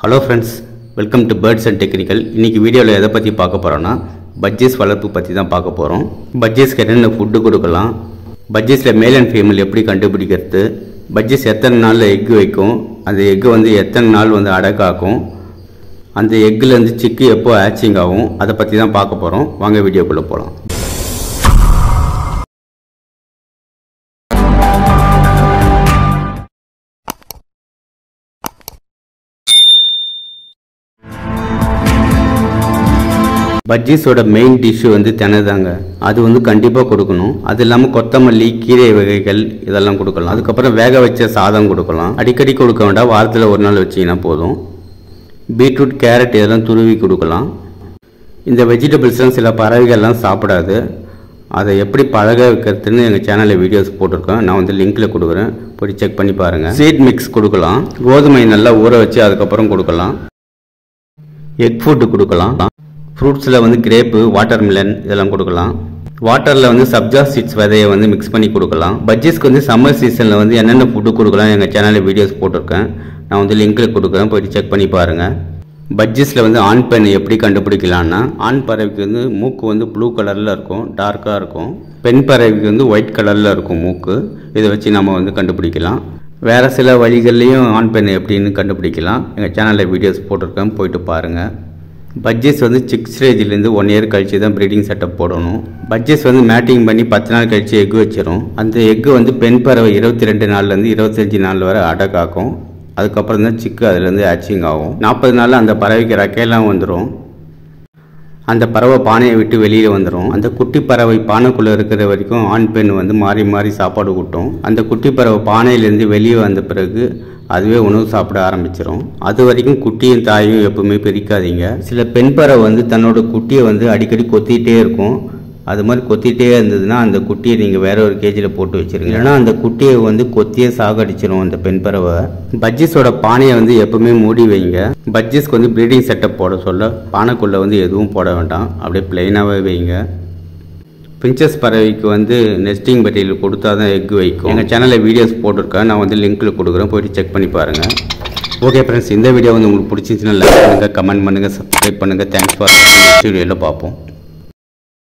Hello friends, welcome to Birds and Technical. இன்னைக்கு வீடியோல எதை பத்தி பார்க்க போறோம்னா பட்ஜெஸ் வளர்ப்பு பத்தி தான் பார்க்க போறோம். பட்ஜெஸ்க்கு என்னென்ன ஃபுட் கொடுக்கலாம், பட்ஜெஸ்ல மேல் அண்ட் ஃபீமேல் எப்படி கண்டுபிடிக்கிறது, பட்ஜெஸ் எத்தனை நாள்ல எக் வைக்கும், அந்த எக் வந்து எத்தனை நாள் வந்து அடக்காக்கும், அந்த எக்ல இருந்து சிக்கு எப்போ ஹேச்சிங் ஆகும், அதை பத்தி தான் பார்க்க போறோம். வாங்க வீடியோக்குள்ள போலாம். பட்ஜெஸோட மெயின் டிஷ் வந்து தினைதாங்க. அது வந்து கண்டிப்பாக கொடுக்கணும். அது இல்லாமல் கொத்தமல்லி, கீரை வகைகள் இதெல்லாம் கொடுக்கலாம். அதுக்கப்புறம் வேக வச்ச சாதம் கொடுக்கலாம். அடிக்கடி கொடுக்க வேண்டாம், வாரத்தில் ஒரு நாள் வச்சிங்கன்னா போதும். பீட்ரூட், கேரட் இதெல்லாம் துருவி கொடுக்கலாம். இந்த வெஜிடபிள்ஸ்லாம் சில பறவைகள்லாம் சாப்பிடாது. அதை எப்படி பழக வைக்கிறதுன்னு எங்கள் சேனலில் வீடியோஸ் போட்டிருக்கேன். நான் வந்து லிங்க்கில் கொடுக்குறேன், போய் செக் பண்ணி பாருங்கள். சீட் மிக்ஸ் கொடுக்கலாம். கோதுமை நல்லா ஊற வச்சு அதுக்கப்புறம் கொடுக்கலாம். எக் ஃபுட்டு கொடுக்கலாம். ஃப்ரூட்ஸில் வந்து கிரேப்பு, வாட்டர்மெலன் இதெல்லாம் கொடுக்கலாம். வாட்டரில் வந்து சப்ஜா சீட்ஸ் விதையை வந்து மிக்ஸ் பண்ணி கொடுக்கலாம். பட்ஜெஸ்க்கு வந்து சம்மர் சீசனில் வந்து என்னென்ன ஃபுட்டு கொடுக்கலாம் எங்கள் சேனலில் வீடியோஸ் போட்டிருக்கேன். நான் வந்து லிங்க்கில் கொடுக்குறேன், போய்ட்டு செக் பண்ணி பாருங்கள். பட்ஜெஸில் வந்து ஆண் பெண் எப்படி கண்டுபிடிக்கலான்னா, ஆண் பறவைக்கு வந்து மூக்கு வந்து ப்ளூ கலரில் இருக்கும், டார்க்காக இருக்கும். பெண் பறவைக்கு வந்து ஒயிட் கலரில் இருக்கும் மூக்கு. இதை வச்சு நம்ம வந்து கண்டுபிடிக்கலாம். வேறு சில வழிகள்லையும் ஆண் பெண் எப்படின்னு கண்டுபிடிக்கலாம். எங்கள் சேனலில் வீடியோஸ் போட்டிருக்கேன், போயிட்டு பாருங்கள். பட்ஜெஸ் வந்து சிக் ஸ்டேஜ்லேருந்து 1 இயர் கழிச்சு தான் ப்ரீடிங் செட்டப் போடணும். பட்ஜெஸ் வந்து மேட்டிங் பண்ணி 10 நாள் கழிச்சு எக் வச்சிடும். அந்த எக்கு வந்து பெண் பறவை 22 நாள்லேருந்து 25 நாள் வரை அடக்காக்கும். அதுக்கப்புறம் தான் சிக்கு அதுலேருந்து ஹேச்சிங் ஆகும். 40 நாளில் அந்த பறவைக்கு ரெக்கையெல்லாம் வந்துடும். அந்த பறவை பானையை விட்டு வெளியில் வந்துடும். அந்த குட்டி பறவை பானைக்குள்ளே இருக்கிற வரைக்கும் ஆண் பெண் வந்து மாறி மாறி சாப்பாடு கூட்டும். அந்த குட்டி பறவை பானையிலேருந்து வெளியே வந்த பிறகு அதுவே உணவு சாப்பிட ஆரம்பிச்சிடும். அது வரைக்கும் குட்டியும் தாயும் எப்பவுமே பிரிக்காதீங்க. சில பெண் பறவை வந்து தன்னோட குட்டியை வந்து அடிக்கடி கொத்திகிட்டே இருக்கும். அது மாதிரி கொத்திகிட்டே இருந்ததுன்னா அந்த குட்டியை நீங்கள் வேற ஒரு கேஜில் போட்டு வச்சுருங்க. ஏன்னா அந்த குட்டியை வந்து கொத்தியே சாகடிச்சிடும் அந்த பெண் பறவை. பட்ஜெஸோட பானையை வந்து எப்பவுமே மூடி வைங்க. பட்ஜெஸ்க்கு வந்து ப்ரீடிங் செட்டப் போட சொல்ல பானைக்குள்ளே வந்து எதுவும் போட வேண்டாம், அப்படியே பிளெயினாகவே வைங்க. பிரின்சஸ் பறவைக்கு வந்து நெஸ்டிங் மெட்டீரியல் கொடுத்தா தான் எக் வைக்கும். எங்கள் சேனலில் வீடியோஸ் போட்டிருக்கேன், நான் வந்து லிங்க்கில் கொடுக்குறேன், போய்ட்டு செக் பண்ணி பாருங்கள். ஓகே ஃப்ரெண்ட்ஸ், இந்த வீடியோ வந்து உங்களுக்கு பிடிச்சிருந்துச்சுன்னா லைக் பண்ணுங்கள், கமெண்ட் பண்ணுங்கள், சப்ஸ்கிரைப் பண்ணுங்கள். தேங்க்ஸ் ஃபார் வாட்சிங். நெக்ஸ்ட் வீடியோவில் பார்ப்போம்.